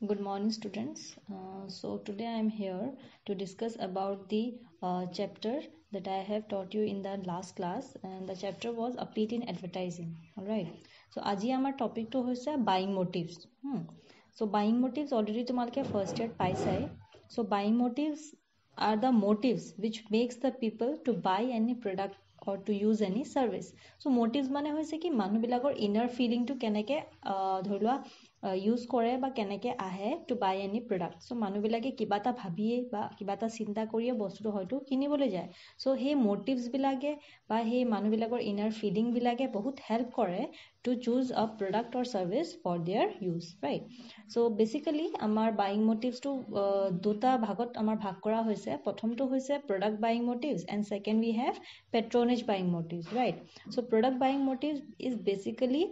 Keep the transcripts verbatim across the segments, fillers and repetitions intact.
Good morning, students. Uh, so today I am here to discuss about the uh, chapter that I have taught you in the last class, and the chapter was upbeat in advertising. All right. So আজি আমাৰ topic to হৈছে buying motives. Hmm. So buying motives already তোমালোকে first year পাইছাই. So buying motives are the motives which makes the people to buy any product or to use any service. So motives মানে হৈছে কি মানুহবিলাকৰ inner feeling to কেনেকে ধৰি লোৱা use কৰে বা কেনেকে আহে to buy any product so' মানুহবিলাকে কিবা এটা ভাবিয়ে বা কিবা এটা চিন্তা কৰিয়ে বস্তুটো হয়তো কিনিবলৈ যায় চ' সেই মটিভছবিলাকে বা সেই মানুহবিলাকৰ ইনাৰ ফিলিংবিলাকে বহুত হেল্প কৰে to choose a product or service for their use right so' basically আমাৰ বাইং মটিভছটো দুটা ভাগত আমাৰ ভাগ কৰা হৈছে প্ৰথমটো হৈছে product buying motives and second we have patronage buying motives right so' product buying motives is basically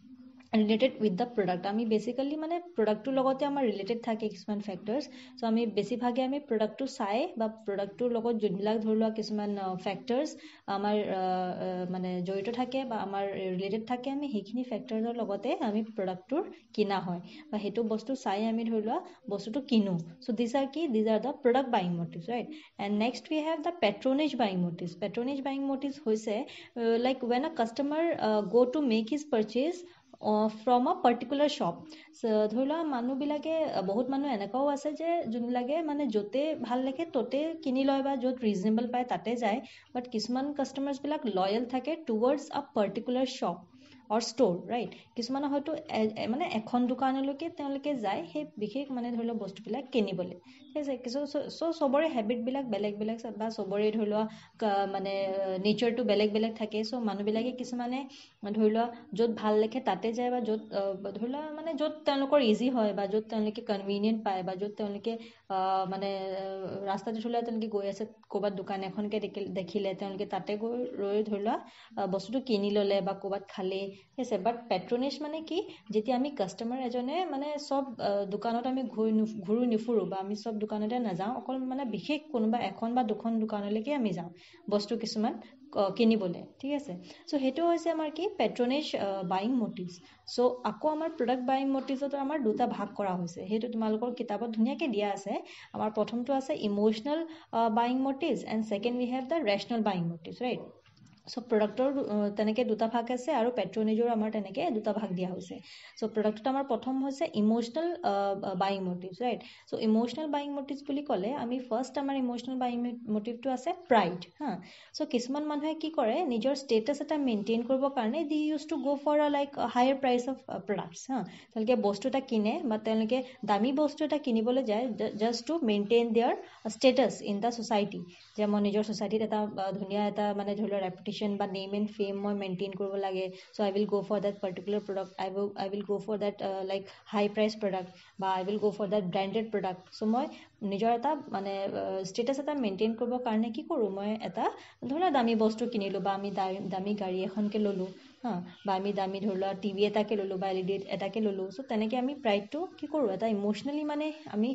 related with the product আমি বেচিকেলি মানে প্ৰডাক্টটোৰ লগতে আমাৰ ৰিলেটেড থাকে কিছুমান ফেক্টৰ্ছ চ' আমি বেছিভাগে আমি প্ৰডাক্টটো চাই বা প্ৰডাক্টটোৰ লগত যোনবিলাক ধৰি লোৱা কিছুমান ফেক্টৰ্ছ আমাৰ মানে জড়িত থাকে বা আমাৰ ৰিলেটেড থাকে আমি সেইখিনি ফেক্টৰ্ছৰ লগতে আমি প্ৰডাক্টটোৰ কিনা হয় বা সেইটো বস্তু চাই আমি ধৰি লোৱা বস্তুটো কিনো চ' দিছ আৰ কি these are the product buying motives right and next we have the patronage buying motives patronage buying motives হৈছে like when a customer go' to make his purchase from a particular shop ধৰি লোৱা মানুহবিলাকে বহুত মানুহ এনেকুৱাও আছে যে যোনবিলাকে মানে য'তে ভাল লাগে ত'তে কিনি লয় বা য'ত ৰিজনেবল পায় তাতে যায় বাট কিছুমান কাষ্টমাৰ্ছবিলাক লয়েল থাকে towards a particular shop or store right কিছুমানে হয়তো মানে এখন দোকানলৈকে তেওঁলোকে যায় সেই বিশেষ মানে ধৰি লোৱা বস্তুবিলাক কিনিবলৈ ঠিক আছে কিছু চ' চবৰে হেবিটবিলাক বেলেগ বেলেগ বা চবৰে ধৰি লোৱা মানে নেচাৰটো বেলেগ বেলেগ থাকে চ' মানুহবিলাকে কিছুমানে ধৰি লোৱা য'ত ভাল দেখে তাতে যায় বা য'ত ধৰি লোৱা মানে য'ত তেওঁলোকৰ ইজি হয় বা য'ত তেওঁলোকে কনভিনিয়েণ্ট পায় বা য'ত তেওঁলোকে মানে ৰাস্তাতে ধৰি লোৱা তেওঁলোকে গৈ আছে ক'ৰবাত দোকান এখনকে দেখিলে তেওঁলোকে তাতে গৈ ৰৈ ধৰি লোৱা বস্তুটো কিনি ল'লে বা ক'ৰবাত খালে ঠিক আছে বাট পেট্ৰনেজ মানে কি যেতিয়া আমি কাষ্টমাৰ এজনে মানে চব দোকানত আমি ঘূৰি ঘূৰি নুফুৰোঁ বা আমি চব দোকানতে নাযাওঁ অকল মানে বিশেষ কোনোবা এখন বা দুখন দোকানলৈকে আমি যাওঁ বস্তু কিছুমান কিনিবলৈ ঠিক আছে চ' সেইটো হৈছে আমাৰ কি পেট্ৰনেজ বাইং মটিভছ চ' আকৌ আমাৰ প্ৰডাক্ট বাইং মটিভছত আমাৰ দুটা ভাগ কৰা হৈছে সেইটো তোমালোকৰ কিতাপত ধুনীয়াকৈ দিয়া আছে আমাৰ প্ৰথমটো আছে emotional buying motives and second we have the rational buying motives right so' প্ৰডাক্টৰ তেনেকৈ দুটা ভাগ আছে আৰু পেট্ৰনেজৰ আমাৰ তেনেকৈ দুটা ভাগ দিয়া হৈছে চ' প্ৰডাক্টত আমাৰ প্ৰথম হৈছে emotional buying motives right so' emotional buying motives বুলি ক'লে আমি ফাৰ্ষ্ট আমাৰ ইম'চনেল বাইং মটিভটো আছে প্ৰাইড হা চ' কিছুমান মানুহে কি কৰে নিজৰ ষ্টেটাছ এটা মেইনটেইন কৰিবৰ কাৰণে they use to go' for a like higher price of products হা তেওঁলোকে বস্তু এটা কিনে বা তেওঁলোকে দামী বস্তু এটা কিনিবলৈ যায় just to maintain their status in the society যে মই নিজৰ ছ'চাইটিত এটা ধুনীয়া এটা মানে ধৰি লোৱা ৰেপুটেশ্যন বা নেম এণ্ড ফেম মই মেইনটেইন কৰিব লাগে so' I will go' for that particular product I will I will go' for that like high price product বা I will go' for that branded product so' মই নিজৰ এটা মানে status এটা maintain কৰিবৰ কাৰণে কি কৰোঁ মই এটা ধৰি লোৱা দামী বস্তু কিনিলোঁ বা আমি দামী গাড়ী এখনকে ল'লোঁ হা বা আমি দামী ধৰি লোৱা টিভি এটাকে ল'লোঁ বা এল ই ডি এটাকে ল'লোঁ চ' তেনেকৈ আমি প্ৰাইডটো কি কৰোঁ এটা ইম'চনেলি মানে আমি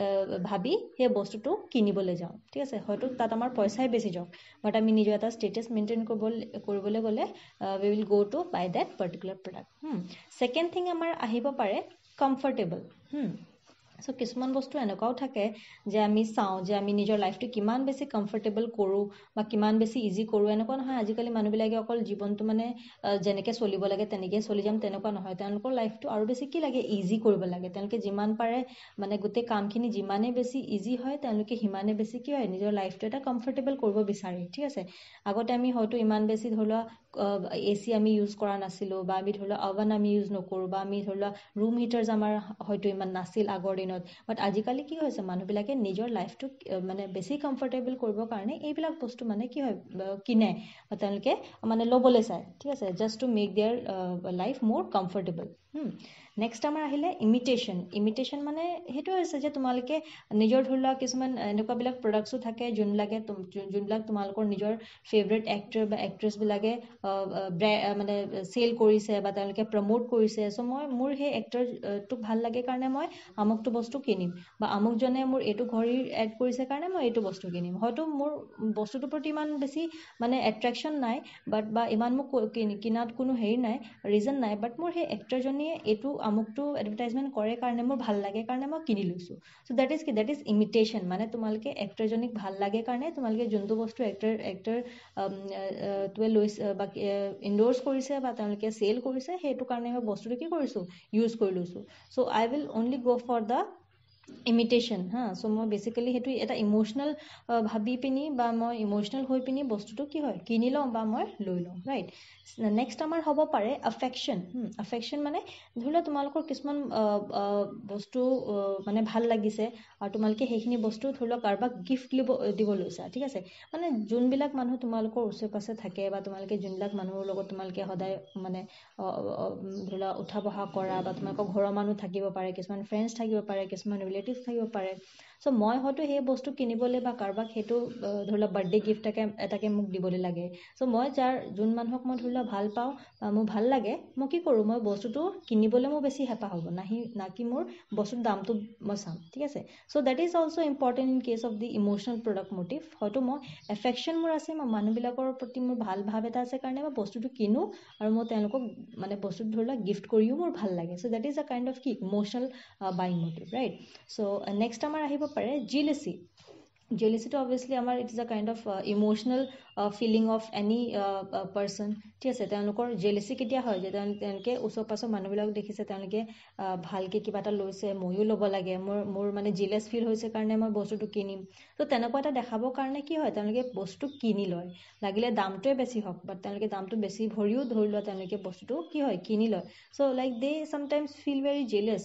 ভাবি সেই বস্তুটো কিনিবলৈ যাওঁ ঠিক আছে হয়তো তাত আমাৰ পইচাই বেছি যাওক বাট আমি নিজৰ এটা ষ্টেটাছ মেইনটেইন কৰিব কৰিবলৈ গ'লে we will go' to buy that particular product second thing আমাৰ আহিব পাৰে কমফৰ্টেবল চ' কিছুমান বস্তু এনেকুৱাও থাকে যে আমি চাওঁ যে আমি নিজৰ লাইফটো কিমান বেছি কমফৰ্টেবল কৰোঁ বা কিমান বেছি ইজি কৰোঁ এনেকুৱা নহয় আজিকালি মানুহবিলাকে অকল জীৱনটো মানে যেনেকৈ চলিব লাগে তেনেকৈ চলি যাম তেনেকুৱা নহয় তেওঁলোকৰ লাইফটো আৰু বেছি কি লাগে ইজি কৰিব লাগে তেওঁলোকে যিমান পাৰে মানে গোটেই কামখিনি যিমানেই বেছি ইজি হয় তেওঁলোকে সিমানেই বেছি কি হয় নিজৰ লাইফটো এটা কমফৰ্টেবল কৰিব বিচাৰে ঠিক আছে আগতে আমি হয়তো ইমান বেছি ধৰি লোৱা এ চি আমি ইউজ কৰা নাছিলোঁ বা আমি ধৰি লোৱা অভেন আমি ইউজ নকৰোঁ বা আমি ধৰি লোৱা ৰুম হিটাৰ্ছ আমাৰ হয়তো ইমান নাছিল আগৰ দিনত বাট আজিকালি কি হৈছে মানুহবিলাকে নিজৰ লাইফটো মানে বেছি কমফৰ্টেবল কৰিবৰ কাৰণে এইবিলাক বস্তু মানে কি হয় কিনে বা তেওঁলোকে মানে ল'বলৈ চায় ঠিক আছে just to make their life মোৰ কমফৰ্টেবল নেক্সট আমাৰ আহিলে ইমিটেশ্যন ইমিটেশ্যন মানে সেইটো হৈছে যে তোমালোকে নিজৰ ধৰি লোৱা কিছুমান এনেকুৱাবিলাক প্ৰডাক্টছো থাকে যোনবিলাকে যোনবিলাক তোমালোকৰ নিজৰ ফেভৰেট এক্টৰ বা এক্ট্ৰেছবিলাকে মানে চেল কৰিছে বা তেওঁলোকে প্ৰমোট কৰিছে চ' মই মোৰ সেই এক্টৰটোক ভাল লাগে কাৰণে মই আমুকটো বস্তু কিনিম বা আমুকজনে মোৰ এইটো ঘড়ী এড কৰিছে কাৰণে মই এইটো বস্তু কিনিম হয়তো মোৰ বস্তুটোৰ প্ৰতি ইমান বেছি মানে এট্ৰেকশ্যন নাই বাট বা ইমান মোক কিনাত কোনো হেৰি নাই ৰিজন নাই বাট মোৰ সেই এক্টৰজনীয়ে এইটো আমুকটো এডভাৰটাইজমেণ্ট কৰে কাৰণে মোৰ ভাল লাগে কাৰণে মই কিনি লৈছোঁ চ' দেট ইজ কি দেট ইজ ইমিটেশ্যন মানে তোমালোকে এক্টৰজনীক ভাল লাগে কাৰণে তোমালোকে যোনটো বস্তু এক্টৰ এক্টৰ টোৱে লৈছে বা ইনড'ৰ্ছ কৰিছে বা তেওঁলোকে চেল কৰিছে সেইটো কাৰণে মই বস্তুটো কি কৰিছোঁ ইউজ কৰি লৈছোঁ so' I will only go' for the imitation হা চ' মই বেচিকেলি সেইটো এটা ইম'চনেল ভাবি পিনি বা মই ইম'চনেল হৈ পিনি বস্তুটো কি হয় কিনি লওঁ বা মই লৈ লওঁ ৰাইট নেক্সট আমাৰ হ'ব পাৰে এফেকশ্যন এফেকশ্যন মানে ধৰি লোৱা তোমালোকৰ কিছুমান বস্তু মানে ভাল লাগিছে আৰু তোমালোকে সেইখিনি বস্তু ধৰি লোৱা কাৰোবাক গিফ্ট দিব দিব লৈছা ঠিক আছে মানে যোনবিলাক মানুহ তোমালোকৰ ওচৰে পাছে থাকে বা তোমালোকে যোনবিলাক মানুহৰ লগত তোমালোকে সদায় মানে ধৰি লোৱা উঠা বহা কৰা বা তোমালোকৰ ঘৰৰ মানুহ থাকিব পাৰে কিছুমান ফ্ৰেণ্ডছ থাকিব পাৰে কিছুমান ৰিলেটিভছ থাকিব পাৰে চ' মই হয়তো সেই বস্তু কিনিবলৈ বা কাৰোবাক সেইটো ধৰি লোৱা বাৰ্থডে গিফ্ট এটাকে এটাকে মোক দিবলৈ লাগে চ' মই যাৰ যোন মানুহক মই ধৰি লোৱা ভাল পাওঁ বা মোৰ ভাল লাগে মই কি কৰোঁ মই বস্তুটো কিনিবলৈ মোৰ বেছি হেঁপাহ হ'ব নাহি নাকি মোৰ বস্তুৰ দামটো মই চাম ঠিক আছে so' that is also' important in case of the emotional product motive হয়তো মই এফেকশ্যন মোৰ আছে মই মানুহবিলাকৰ প্ৰতি মোৰ ভাল ভাৱ এটা আছে কাৰণে মই বস্তুটো কিনো আৰু মই তেওঁলোকক মানে বস্তুটো ধৰি লোৱা গিফ্ট কৰিও মোৰ ভাল লাগে so' that is a kind of কি emotional buying motive right so' next আমাৰ আহিব পাৰে জিলেচি জিলেচিটো অবভিয়াছলি আমাৰ it is a kind of emotional feeling of any person ঠিক আছে তেওঁলোকৰ জেলেচি কেতিয়া হয় যে তেওঁলোকে ওচৰ পাছৰ মানুহবিলাকক দেখিছে তেওঁলোকে ভালকৈ কিবা এটা লৈছে ময়ো ল'ব লাগে মোৰ মোৰ মানে জিলেছ ফিল হৈছে কাৰণে মই বস্তুটো কিনিম ত' তেনেকুৱা এটা দেখাবৰ কাৰণে কি হয় তেওঁলোকে বস্তু কিনি লয় লাগিলে দামটোৱে বেছি হওক বাট তেওঁলোকে দামটো বেছি ভৰিও ধৰি লোৱা তেওঁলোকে বস্তুটো কি হয় কিনি লয় so' like they sometimes feel very jealous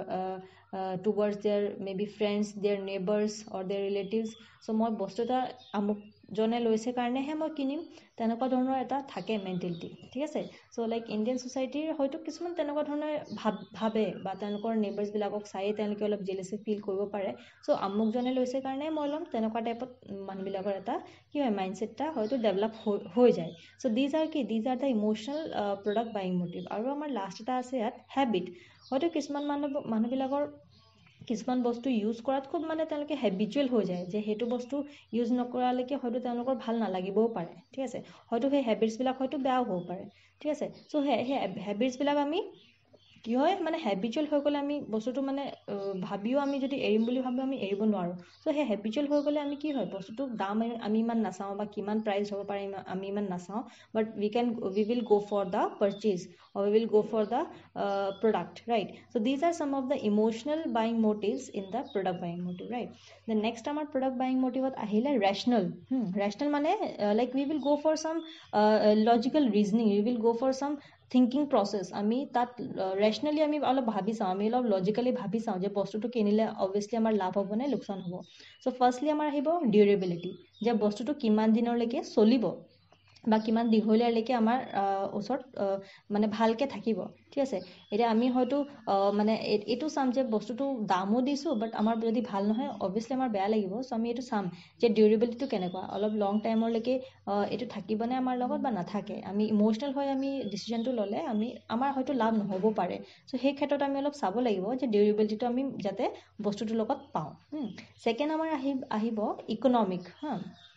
towards their maybe friends their neighbours or their relatives so' মই বস্তু এটা আমুকজনে লৈছে কাৰণেহে মই কিনিম তেনেকুৱা ধৰণৰ এটা থাকে মেণ্টেলিটি ঠিক আছে চ' লাইক ইণ্ডিয়ান ছ'চাইটিৰ হয়তো কিছুমান তেনেকুৱা ধৰণৰ ভাব ভাবে বা তেওঁলোকৰ নেইবাৰ্ছবিলাকক চায়েই তেওঁলোকে অলপ জেলেচি ফিল কৰিব পাৰে চ' আমুকজনে লৈছে কাৰণে মই ল'ম তেনেকুৱা টাইপত মানুহবিলাকৰ এটা কি হয় মাইণ্ডছেট এটা হয়তো ডেভেলপ হৈ যায় চ' দিজ আৰ কি these are the emotional product buying motive আৰু আমাৰ লাষ্ট এটা আছে ইয়াত হেবিট হয়তো কিছুমান মানুহ মানুহবিলাকৰ কিছুমান বস্তু ইউজ কৰাত খুব মানে তেওঁলোকে হেবিচুৱেল হৈ যায় যে সেইটো বস্তু ইউজ নকৰালৈকে হয়তো তেওঁলোকৰ ভাল নালাগিবও পাৰে ঠিক আছে হয়তো সেই হেবিটছবিলাক হয়তো বেয়াও হ'ব পাৰে ঠিক আছে চ' সেই সেই হেবিটছবিলাক আমি কি হয় মানে হেবিচুৱেল হৈ গ'লে আমি বস্তুটো মানে ভাবিও আমি যদি এৰিম বুলি ভাবোঁ আমি এৰিব নোৱাৰোঁ চ' সেই হেবিচুৱেল হৈ গ'লে আমি কি হয় বস্তুটো দাম আমি ইমান নাচাওঁ বা কিমান প্ৰাইচ হ'ব পাৰে আমি ইমান নাচাওঁ but we can we will go' for the purchase or we will go for the uh, product right so these are some of the emotional buying motives in the product buying motive right the next our product buying motive ahile rational hmm rational mane uh, like we will go for some uh, logical reasoning we will go for some thinking process আমি তাত ৰেচনেলি আমি অলপ ভাবি চাওঁ আমি অলপ logically ভাবি চাওঁ যে বস্তুটো কিনিলে অবভিয়াছলি আমাৰ লাভ হ'ব নে লোকচান হ'ব চ' ফাৰ্ষ্টলি আমাৰ আহিব ডিউৰেবিলিটি যে বস্তুটো কিমান দিনলৈকে চলিব বা কিমান দীঘলীয়ালৈকে আমাৰ ওচৰত মানে ভালকৈ থাকিব ঠিক আছে এতিয়া আমি হয়তো মানে এইটো চাম যে বস্তুটো দামো দিছোঁ বাট আমাৰ যদি ভাল নহয় অবভিয়াছলি আমাৰ বেয়া লাগিব চ' আমি এইটো চাম যে ডিউৰেবিলিটিটো কেনেকুৱা অলপ লং টাইমলৈকে এইটো থাকিবনে আমাৰ লগত বা নাথাকে আমি ইম'চনেল হৈ আমি ডিচিশ্যনটো ল'লে আমি আমাৰ হয়তো লাভ নহ'ব পাৰে চ' সেই ক্ষেত্ৰত আমি অলপ চাব লাগিব যে ডিউৰেবিলিটিটো আমি যাতে বস্তুটোৰ লগত পাওঁ ছেকেণ্ড আমাৰ আহি আহিব ইকনমিক হা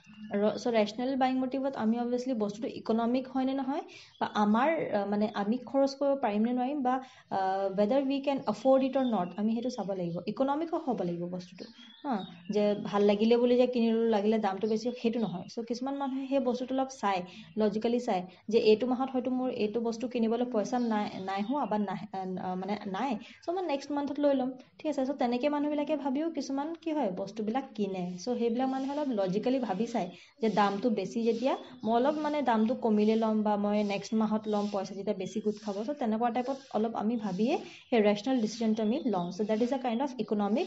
চ' ৰেচনেল বাইং মটিভত আমি অবভিয়াছলি বস্তুটো ইকনমিক হয়নে নহয় বা আমাৰ মানে আমি খৰচ কৰিব পাৰিম নে নোৱাৰিম বা whether we can afford it or not আমি সেইটো চাব লাগিব ইকনমিকো হ'ব লাগিব বস্তুটো হা যে ভাল লাগিলে বুলি যে কিনিলোঁ লাগিলে দামটো বেছি সেইটো নহয় চ' কিছুমান মানুহে সেই বস্তুটো অলপ চায় লজিকেলি চায় যে এইটো মাহত হয়তো মোৰ এইটো বস্তু কিনিবলৈ পইচা নাই নাই হোৱা বা নাই মানে নাই চ' মই নেক্সট মান্থত লৈ ল'ম ঠিক আছে চ' তেনেকৈ মানুহবিলাকে ভাবিও কিছুমান কি হয় বস্তুবিলাক কিনে চ' সেইবিলাক মানুহে অলপ লজিকেলি ভাবি চায় যে দামটো বেছি যেতিয়া মই অলপ মানে দামটো কমিলে ল'ম বা মই নেক্সট মাহত ল'ম পইচা যেতিয়া বেছি গোট খাব চ' তেনেকুৱা টাইপত অলপ আমি ভাবিয়ে সেই ৰেচনেল ডিচিশ্যনটো আমি ল'ম so' that is a kind of economic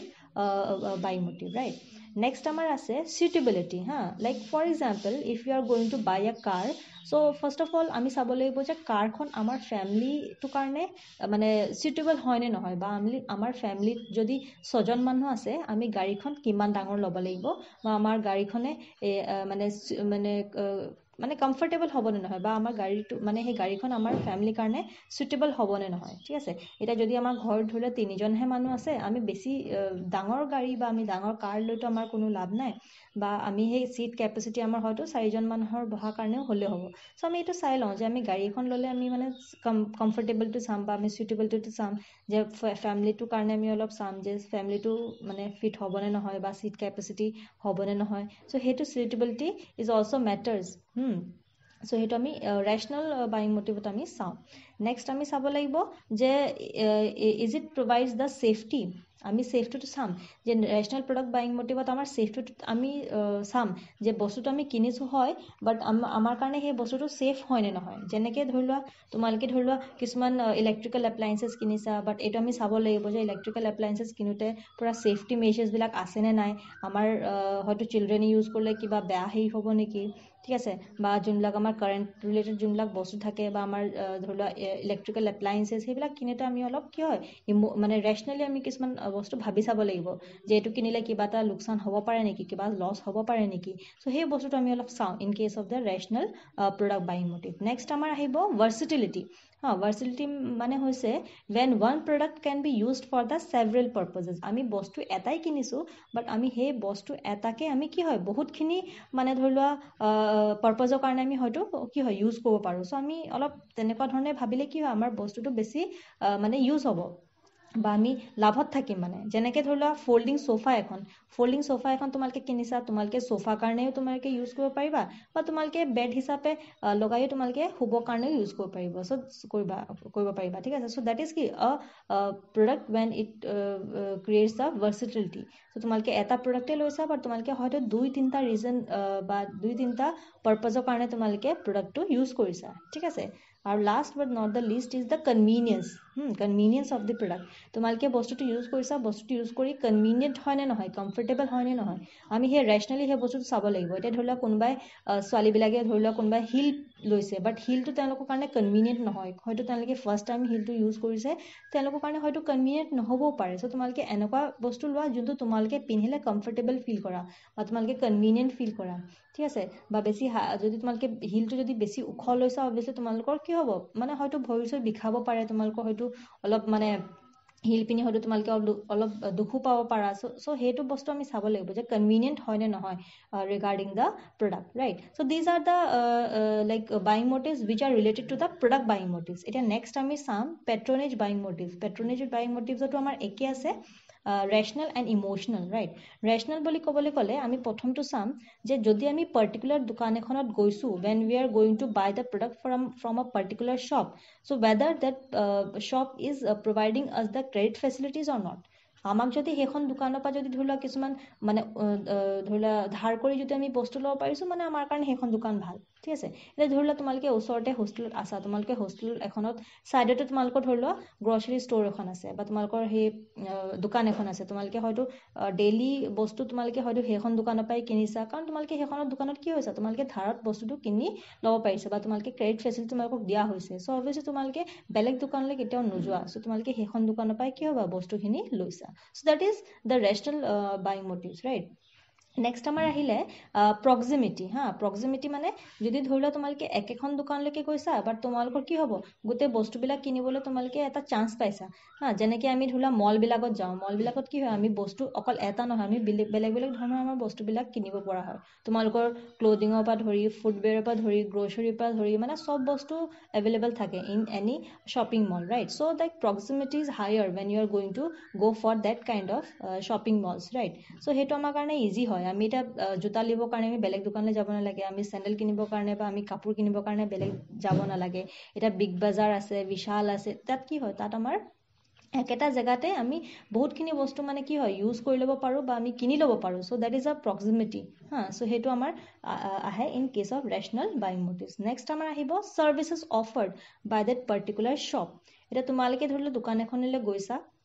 buying motive right next আমাৰ আছে সুইটেবিলিটি হা like for example if you are going to buy a car so' first of all আমি চাব লাগিব যে কাৰখন আমাৰ ফেমিলিটোৰ কাৰণে মানে সুইটেবল হয়নে নহয় বা আমি আমাৰ ফেমিলিত যদি ছজন মানুহ আছে আমি গাড়ীখন কিমান ডাঙৰ ল'ব লাগিব বা আমাৰ গাড়ীখনে মানে মানে মানে কমফৰ্টেবল হ'বনে নহয় বা আমাৰ গাড়ীটো মানে সেই গাড়ীখন আমাৰ ফেমিলিৰ কাৰণে সুইটেবল হ'বনে নহয় ঠিক আছে এতিয়া যদি আমাৰ ঘৰত ধৰি লওক তিনিজনহে মানুহ আছে আমি বেছি ডাঙৰ গাড়ী বা আমি ডাঙৰ কাৰ লৈতো আমাৰ কোনো লাভ নাই বা আমি সেই সিট কেপাচিটি আমাৰ হয়তো চাৰিজন মানুহৰ বহাৰ কাৰণেও হ'লে হ'ব সো আমি এইটো চাই লওঁ যে আমি গাড়ীখন ল'লে আমি মানে কমফৰ্টেবলটো চাম বা আমি সুইটেবলটো চাম যে ফেমিলিটোৰ কাৰণে আমি অলপ চাম যে ফেমিলিটো মানে ফিট হ'বনে নহয় বা সিট কেপাচিটি হ'বনে নহয় সো সেইটো suitability is also' matters hmm so সেইটো আমি ৰেচনেল বাইং মোটিভত আমি চাওঁ নেক্সট আমি চাব লাগিব যে is it provides the safety আমি ছেফটিটো চাম যে ৰেচনেল প্ৰডাক্ট বাইং মোটিভত আমাৰ ছেফটিটো আমি চাম যে বস্তুটো আমি কিনিছো হয় বাট আমাৰ কাৰণে সেই বস্তুটো ছেফ হয় নে নহয় যেনেকৈ ধৰি লোৱা তোমালোকে ধৰি লোৱা কিছুমান ইলেক্ট্ৰিকেল এপ্লায়েন্সেছ কিনিছা বাট এইটো আমি চাব লাগিব যে ইলেক্ট্ৰিকেল এপ্লায়েন্সেছ কিনোতে পুৰা ছেফটি মেজাৰ্ছবিলাক আছেনে নাই আমাৰ হয়তো চিলড্ৰেনে ইউজ কৰিলে কিবা বেয়া হেৰি হ'ব নেকি ঠিক আছে বা যোনবিলাক আমাৰ কাৰেণ্ট ৰিলেটেড যোনবিলাক বস্তু থাকে বা আমাৰ ধৰি লোৱা ইলেক্ট্ৰিকেল এপ্লায়েন্সেছ সেইবিলাক কিনোতে আমি অলপ কি হয় মানে ৰেচনেলি আমি কিছুমান বস্তু ভাবি চাব লাগিব যে এইটো কিনিলে কিবা এটা লোকচান হ'ব পাৰে নেকি কিবা লছ হ'ব পাৰে নেকি সো সেই বস্তুটো আমি অলপ চাওঁ in case of the rational product buying motive next আমাৰ আহিব ভাৰ্চিটিলিটি হা ভাৰ্চিটিলিটি মানে হৈছে when one product can be used for the several purposes আমি বস্তু এটাই কিনিছো বাট আমি সেই বস্তু এটাকে আমি কি হয় বহুতখিনি মানে ধৰি লোৱা পাৰপাজৰ কাৰণে আমি হয়তো কি হয় ইউজ কৰিব পাৰো সো আমি অলপ তেনেকুৱা ধৰণে ভাবিলে কি হয় আমাৰ বস্তুটো বেছি মানে ইউজ হ'ব বা আমি লাভত থাকিম মানে যেনেকৈ ধৰি লোৱা ফল্ডিং সোফা এখন ফল্ডিং সোফা এখন তোমালোকে কিনিছা তোমালোকে সোফা কাৰণেও তোমালোকে ইউজ কৰিব পাৰিবা বা তোমালোকে বেড হিচাপে লগাইও তোমালোকে শুবৰ কাৰণেও ইউজ কৰিব পাৰিব চ' কৰিবা কৰিব পাৰিবা ঠিক আছে চ' দেট ইজ কি আ প্ৰডাক্ট ৱেন ইট ক্ৰিয়েটছ আ ভাৰ্চিটিলিটি চ' তোমালোকে এটা প্ৰডাক্টে লৈছা বাট তোমালোকে হয়তো দুই তিনিটা ৰিজন বা দুই তিনিটা পাৰপাজৰ কাৰণে তোমালোকে প্ৰডাক্টটো ইউজ কৰিছা ঠিক আছে আৰু last but not the least is the convenience convenience of the product তোমালোকে বস্তুটো ইউজ কৰিছা বস্তুটো ইউজ কৰি কনভিনিয়েণ্ট হয় নে নহয় কমফৰ্টেবল হয় নে নহয় আমি সেই ৰেচনেলি সেই বস্তুটো চাব লাগিব এতিয়া ধৰি লোৱা কোনোবাই ছোৱালীবিলাকে ধৰি লোৱা কোনোবাই হিল লৈছে বাট হিলটো তেওঁলোকৰ কাৰণে কনভিনিয়েণ্ট নহয় হয়তো তেওঁলোকে ফাৰ্ষ্ট টাইম হিলটো ইউজ কৰিছে তেওঁলোকৰ কাৰণে হয়তো কনভিনিয়েণ্ট নহ'বও পাৰে চ' তোমালোকে এনেকুৱা বস্তু লোৱা যোনটো তোমালোকে পিন্ধিলে কমফৰ্টেবল ফিল কৰা বা তোমালোকে কনভিনিয়েণ্ট ফিল কৰা ঠিক আছে বা বেছি যদি তোমালোকে হিলটো যদি বেছি ওখ লৈছা অৱশ্যে তোমালোকৰ কি হ'ব মানে হয়তো ভৰি চৰি বিষাব পাৰে তোমালোকৰ হয়তো অলপ মানে হিল পিনি হয়তো তোমালোকে অলপ দুখো পাব পাৰা চ' চ' সেইটো বস্তু আমি চাব লাগিব যে কনভিনিয়েণ্ট হয় নে নহয় regarding the product right so' these are the like buying motives which are related to the product buying motives এতিয়া নেক্সট আমি চাম patronage buying motives patronage buying মোটিভছতো আমাৰ একে আছে rational and emotional right rational বুলি ক'বলৈ ক'লে আমি প্ৰথমটো চাম যে যদি আমি পাৰ্টিকুলাৰ দোকান এখনত গৈছোঁ when we are going to buy the product from from a particular shop so whether that uh, shop is uh, providing us the credit facilities or not আমাক যদি সেইখন দোকানৰ পৰা যদি ধৰি লোৱা কিছুমান মানে ধৰি লোৱা ধাৰ কৰি যদি আমি বস্তু ল'ব পাৰিছোঁ মানে আমাৰ কাৰণে সেইখন দোকান ভাল ঠিক আছে এতিয়া ধৰি লোৱা তোমালোকে ওচৰতে হোষ্টেলত আছা তোমালোকে হোষ্টেল এখনত ছাইডতে তোমালোকৰ ধৰি লোৱা গ্ৰছাৰী ষ্ট'ৰ এখন আছে বা তোমালোকৰ সেই দোকান এখন আছে তোমালোকে হয়তো ডেইলি বস্তু তোমালোকে হয়তো সেইখন দোকানৰ পৰাই কিনিছা কাৰণ তোমালোকে সেইখনৰ দোকানত কি হৈছে তোমালোকে ধাৰত বস্তুটো কিনি ল'ব পাৰিছা বা তোমালোকে ক্ৰেডিট ফেচিলিটি তোমালোকক দিয়া হৈছে চ' অবভিয়াছলি তোমালোকে বেলেগ দোকানলৈ কেতিয়াও নোযোৱা চ' তোমালোকে সেইখন দোকানৰ পৰাই কি হ'ব বস্তুখিনি লৈছা so' that is the rational buying motives right next আমাৰ আহিলে প্ৰক্সিমিটি হা প্ৰক্সিমিটি মানে যদি ধৰি লোৱা তোমালোকে একেখন দোকানলৈকে গৈছা বাট তোমালোকৰ কি হ'ব গোটেই বস্তুবিলাক কিনিবলৈ তোমালোকে এটা চান্স পাইছা হা যেনেকৈ আমি ধৰি লোৱা মলবিলাকত যাওঁ মলবিলাকত কি হয় আমি বস্তু অকল এটা নহয় আমি বেলেগ বেলেগ ধৰণৰ আমাৰ বস্তুবিলাক কিনিব পৰা হয় তোমালোকৰ ক্লথিঙৰ পৰা ধৰি ফুডৱেৰৰ পৰা ধৰি গ্ৰছাৰীৰ পৰা ধৰি মানে চব বস্তু এভেইলেবল থাকে in any shopping mall right so' that proximity is higher when you are going to go for that kind of uh, shopping malls right so' সেইটো আমাৰ কাৰণে ইজি হয় আমি এতিয়া জোতা লিবৰ কাৰণে আমি বেলেগ দোকানলৈ যাব নালাগে আমি চেণ্ডেল কিনিবৰ কাৰণে বা আমি কাপোৰ কিনিবৰ কাৰণে বেলেগ যাব নালাগে এতিয়া বিগ বাজাৰ আছে বিশাল আছে তাত কি হয় তাত আমাৰ একেটা জেগাতে আমি বহুতখিনি বস্তু মানে কি হয় ইউজ কৰি ল'ব পাৰোঁ বা আমি কিনি ল'ব পাৰোঁ so' that is a proximity হা চ' সেইটো আমাৰ আহে in case of rational buying motives next আমাৰ আহিব services offered by that particular shop এতিয়া তোমালোকে ধৰি লোৱা দোকান এখনলৈ গৈছা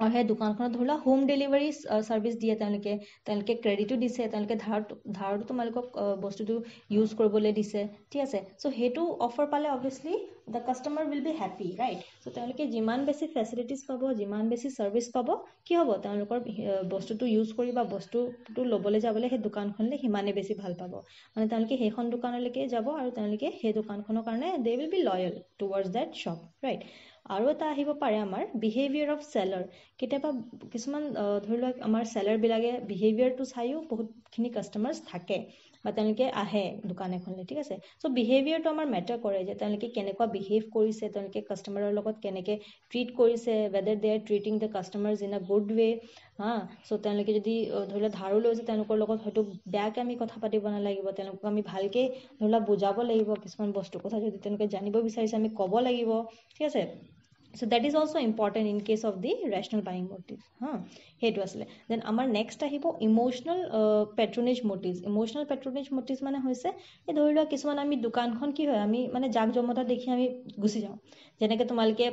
আৰু সেই দোকানখনত ধৰি লোৱা হোম ডেলিভাৰী ছাৰ্ভিচ দিয়ে তেওঁলোকে তেওঁলোকে ক্ৰেডিটো দিছে তেওঁলোকে ধাৰ ধাৰতো তোমালোকক বস্তুটো ইউজ কৰিবলৈ দিছে ঠিক আছে চ' সেইটো অফাৰ পালে obviously the customer will be happy right so' তেওঁলোকে যিমান বেছি ফেচিলিটিজ পাব যিমান বেছি ছাৰ্ভিচ পাব কি হ'ব তেওঁলোকৰ বস্তুটো ইউজ কৰি বা বস্তুটো ল'বলৈ যাবলৈ সেই দোকানখনলৈ সিমানে বেছি ভাল পাব মানে তেওঁলোকে সেইখন দোকানলৈকে যাব আৰু তেওঁলোকে সেই দোকানখনৰ কাৰণে they will be loyal towards that shop right আৰু এটা আহিব পাৰে আমাৰ বিহেভিয়াৰ অফ চেলাৰ কেতিয়াবা কিছুমান ধৰি লওক আমাৰ চেলাৰবিলাকে বিহেভিয়াৰটো চাইও বহুতখিনি কাষ্টমাৰ্ছ থাকে বা তেওঁলোকে আহে দোকান এখনলৈ ঠিক আছে চ' বিহেভিয়াৰটো আমাৰ মেটাৰ কৰে যে তেওঁলোকে কেনেকুৱা বিহেভ কৰিছে তেওঁলোকে কাষ্টমাৰৰ লগত কেনেকৈ ট্ৰিট কৰিছে whether they are treating the customers in a good way হা চ' তেওঁলোকে যদি ধৰি লওক ধাৰো লৈছে তেওঁলোকৰ লগত হয়তো বেয়াকৈ আমি কথা পাতিব নালাগিব তেওঁলোকক আমি ভালকৈ ধৰি লওক বুজাব লাগিব কিছুমান বস্তুৰ কথা যদি তেওঁলোকে জানিব বিচাৰিছে আমি ক'ব লাগিব ঠিক আছে So that is also important in case of the rational buying motive. Huh? সেইটো আছিলে then আমাৰ next আহিব emotional uh, patronage motives emotional patronage motives মানে হৈছে এই ধৰি লোৱা কিছুমান আমি দোকানখন কি হয় আমি মানে জাক জমতা দেখি আমি গুচি যাওঁ যেনেকৈ তোমালোকে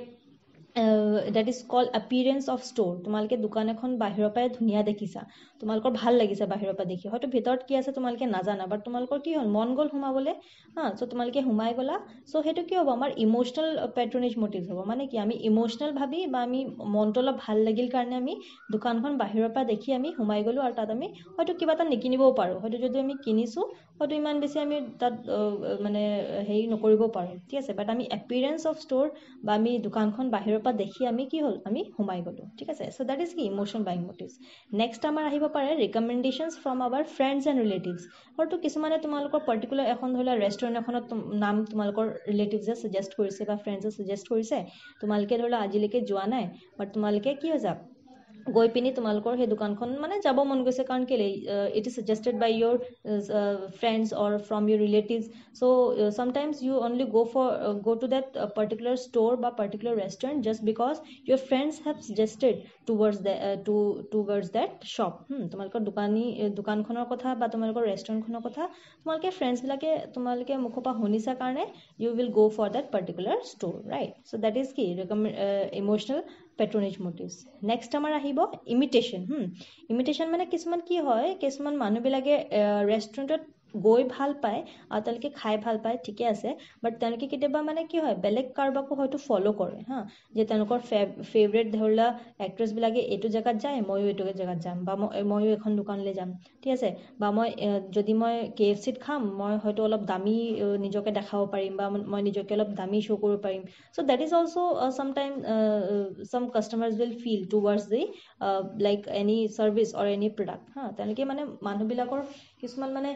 that is called appearance of store তোমালোকে দোকান এখন বাহিৰৰ পৰাই ধুনীয়া দেখিছা তোমালোকৰ ভাল লাগিছে বাহিৰৰ পৰা দেখি হয়তো ভিতৰত কি আছে তোমালোকে নাজানা বাট তোমালোকৰ কি হ'ল মন গ'ল সোমাবলৈ হা চ' তোমালোকে সোমাই গ'লা চ' সেইটো কি হ'ব আমাৰ ইম'চনেল পেট্ৰনেজ মটিভছ হ'ব মানে কি আমি ইম'চনেল ভাবি বা আমি মনটো অলপ ভাল লাগিল কাৰণে আমি দোকানখন বাহিৰৰ পৰা দেখি আমি সোমাই গ'লোঁ আৰু তাত আমি হয়তো কিবা এটা নিকিনিবও পাৰোঁ হয়তো যদি আমি কিনিছোঁ হয়তো ইমান বেছি আমি তাত মানে হেৰি নকৰিব পাৰোঁ ঠিক আছে বাট আমি এপিয়াৰেঞ্চ অফ ষ্ট'ৰ বা আমি দোকানখন বাহিৰৰ পৰা দেখি আমি কি হ'ল আমি সোমাই গ'লোঁ ঠিক আছে চ' দেট ইজ কি ইম'চনেল বাইং মটিভছ নেক্সট আমাৰ আহিব পাৰে recommendations from our friends and relatives হয়তো কিছুমানে তোমালোকৰ পাৰ্টিকুলাৰ এখন ধৰি লোৱা ৰেষ্টুৰেণ্ট এখনত নাম তোমালোকৰ ৰিলেটিভছে ছাজেষ্ট কৰিছে বা ফ্ৰেণ্ডছে ছাজেষ্ট কৰিছে তোমালোকে ধৰি লোৱা আজিলৈকে যোৱা নাই বাট তোমালোকে কি হৈ যাওক গৈ পিনি তোমালোকৰ সেই দোকানখন মানে যাব মন গৈছে কাৰণ কেলে it is suggested by your friends or from your relatives so' sometimes you only go' for go' to that particular store বা particular restaurant just because your friends have suggested towards they to towards that shop তোমালোকৰ দোকানী দোকানখনৰ কথা বা তোমালোকৰ ৰেষ্টুৰেণ্টখনৰ কথা তোমালোকে ফ্ৰেণ্ডছবিলাকে তোমালোকে মুখৰ পৰা শুনিছা কাৰণে you will go' for that particular store right so' that is কি ইম'চনেল পেট্ৰনেজ মটিভছ নেক্সট আমাৰ আহিব ইমিটেশ্যন হুম ইমিটেশ্যন মানে কিছুমান কি হয় কিছুমান মানুহবিলাকে ৰেষ্টুৰেণ্টত গৈ ভাল পায় আৰু তেওঁলোকে খাই ভাল পায় ঠিকে আছে বাট তেওঁলোকে কেতিয়াবা মানে কি হয় বেলেগ কাৰোবাকো হয়তো ফ'ল' কৰে হা যে তেওঁলোকৰ ফে ফেভৰেট ধৰি লোৱা এক্ট্ৰেছবিলাকে এইটো জেগাত যায় ময়ো এইটো জেগাত যাম বা মই ময়ো এখন দোকানলৈ যাম ঠিক আছে বা মই যদি মই কে এফ চিত খাম মই হয়তো অলপ দামী নিজকে দেখাব পাৰিম বা মই নিজকে অলপ দামী শ্ব' কৰিব পাৰিম so' that is also' sometime some customers will feel towards the uh, like any service or any product হা তেওঁলোকে মানে মানুহবিলাকৰ কিছুমান মানে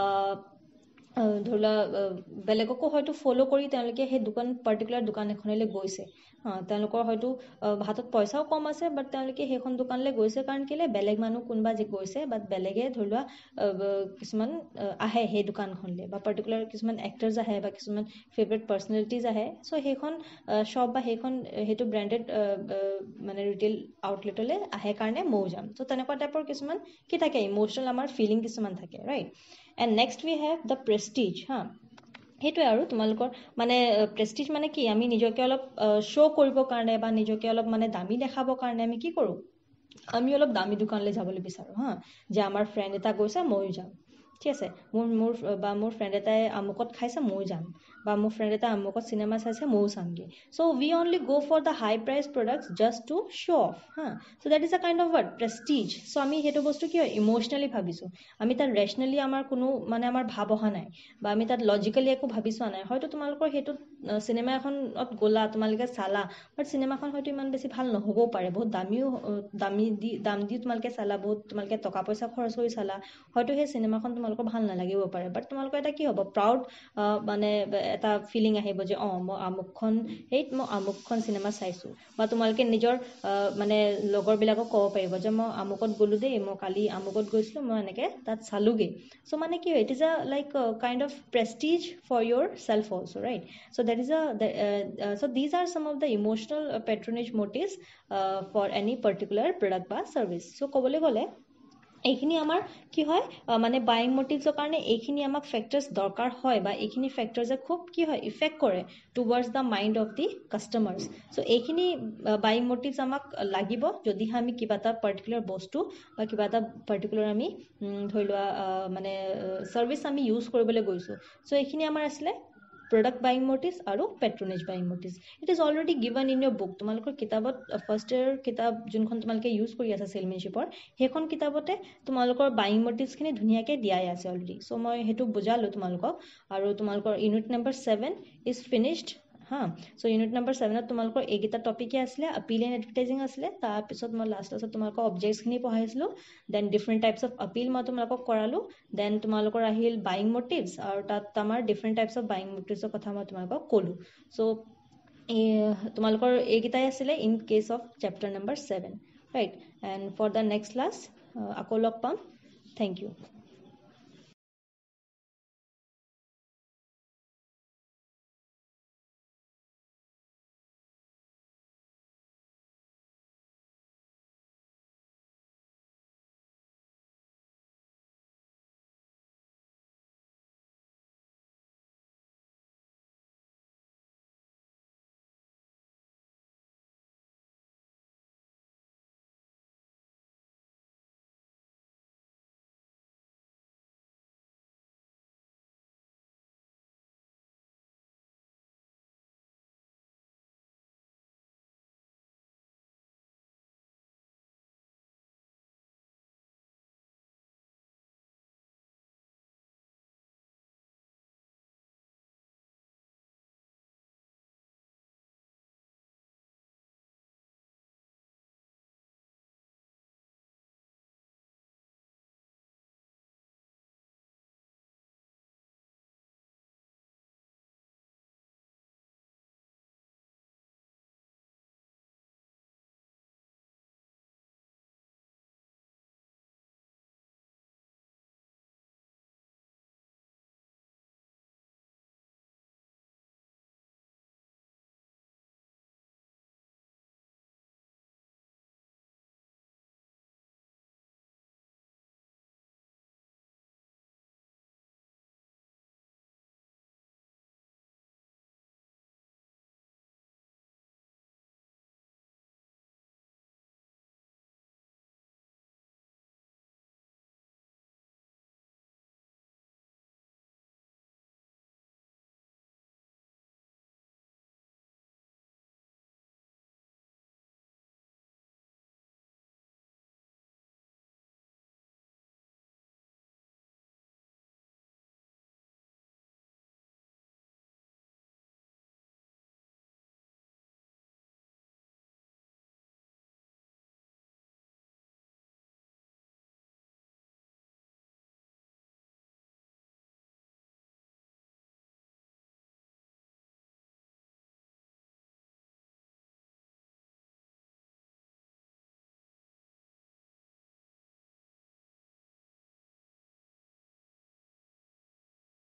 ধৰি লোৱা বেলেগকো হয়তো ফ'ল' কৰি তেওঁলোকে সেই দোকান পাৰ্টিকুলাৰ দোকান এখনলৈ গৈছে হা তেওঁলোকৰ হয়তো হাতত পইচাও কম আছে বাট তেওঁলোকে সেইখন দোকানলৈ গৈছে কাৰণ কেলৈ বেলেগ মানুহ কোনোবা যে গৈছে বাট বেলেগে ধৰি লোৱা কিছুমান আহে সেই দোকানখনলৈ বা পাৰ্টিকুলাৰ কিছুমান এক্টাৰ্ছ আহে বা কিছুমান ফেভৰেট পাৰ্চনেলিটিজ আহে চ' সেইখন শ্বপ বা সেইখন সেইটো ব্ৰেণ্ডেড মানে ৰিটেইল আউটলেটলৈ আহে কাৰণে ময়ো যাম চ' তেনেকুৱা টাইপৰ কিছুমান কি থাকে ইম'চনেল আমাৰ ফিলিং কিছুমান থাকে right and next we have the prestige হা সেইটোৱে আৰু তোমালোকৰ মানে প্ৰেষ্টিজ মানে কি আমি নিজকে অলপ শ্ব' কৰিবৰ কাৰণে বা নিজকে অলপ মানে দামী দেখাবৰ কাৰণে আমি কি কৰোঁ আমি অলপ দামী দোকানলৈ যাবলৈ বিচাৰোঁ হা যে আমাৰ ফ্ৰেণ্ড এটা গৈছে ময়ো যাম ঠিক আছে মোৰ মোৰ বা মোৰ ফ্ৰেণ্ড এটাই আমুকত খাইছে ময়ো যাম বা মোৰ ফ্ৰেণ্ড এটা আমুকত চিনেমা চাইছে ময়ো চামগৈ so' we only go' for the high price products just to show' off হা so' that is a kind of what prestige so' আমি সেইটো বস্তু কি হয় ইম'চনেলি ভাবিছোঁ আমি তাত ৰেচনেলি আমাৰ কোনো মানে আমাৰ ভাৱ অহা নাই বা আমি তাত লজিকেলি একো ভাবি চোৱা নাই হয়তো তোমালোকৰ সেইটোত চিনেমা এখনত গ'লা তোমালোকে চালা বাট চিনেমাখন হয়তো ইমান বেছি ভাল নহ'বও পাৰে বহুত দামীও দামী দি দাম দি তোমালোকে চালা বহুত তোমালোকে টকা পইচা খৰচ কৰি চালা হয়তো সেই চিনেমাখন তোমালোকৰ ভাল নালাগিব পাৰে বাট তোমালোকৰ এটা কি হ'ব প্ৰাউড মানে এটা ফিলিং আহিব যে অঁ মই আমুকখন সেইত মই আমুকখন চিনেমা চাইছোঁ বা তোমালোকে নিজৰ মানে লগৰবিলাকক ক'ব পাৰিব যে মই আমুকত গ'লোঁ দেই মই কালি আমুকত গৈছিলোঁ মই এনেকৈ তাত চালোঁগৈ চ' মানে কি হয় it is a like kind of prestige for your self also' right so' that is a so' these are some of the emotional patronage motives for any particular product বা ছাৰ্ভিচ চ' ক'বলৈ গ'লে এইখিনি আমাৰ কি হয় মানে buying মোটিভছৰ কাৰণে এইখিনি আমাক ফেক্টৰ্ছ দৰকাৰ হয় বা এইখিনি ফেক্টৰ্ছে খুব কি হয় ইফেক্ট কৰে towards the mind of the customers so' এইখিনি বাইং মোটিভছ আমাক লাগিব যদিহে আমি কিবা এটা পাৰ্টিকুলাৰ বস্তু বা কিবা এটা পাৰ্টিকুলাৰ আমি ধৰি লোৱা মানে ছাৰ্ভিচ আমি ইউজ কৰিবলৈ গৈছোঁ চ' এইখিনি আমাৰ আছিলে product buying motives আৰু patronage buying motives. It is already given in your book. তোমালোকৰ কিতাপত first year কিতাপ যোনখন তোমালোকে ইউজ কৰি আছা সেলমেনশ্বিপৰ সেইখন কিতাপতে তোমালোকৰ buying motives খিনি ধুনীয়াকৈ দিয়াই আছে অলৰেডি চ' মই সেইটো বুজালো তোমালোকক আৰু তোমালোকৰ unit number seven is finished হা চ' ইউনিট নম্বৰ seven তোমালোকৰ এইকেইটা টপিকে আছিলে appeal and advertising আছিলে তাৰপিছত মই লাষ্ট লাষ্টত তোমালোকৰ অবজেক্টছখিনি পঢ়াইছিলোঁ then different types of appeal মই তোমালোকক কৰালোঁ দেন তোমালোকৰ আহিল বাইং মোটিভছ আৰু তাত আমাৰ ডিফাৰেণ্ট টাইপছ অফ বাইং মোটিভছৰ কথা মই তোমালোকক ক'লোঁ চ' তোমালোকৰ এইকেইটাই আছিলে in case of chapter number seven right and for the next class আকৌ লগ পাম থেংক ইউ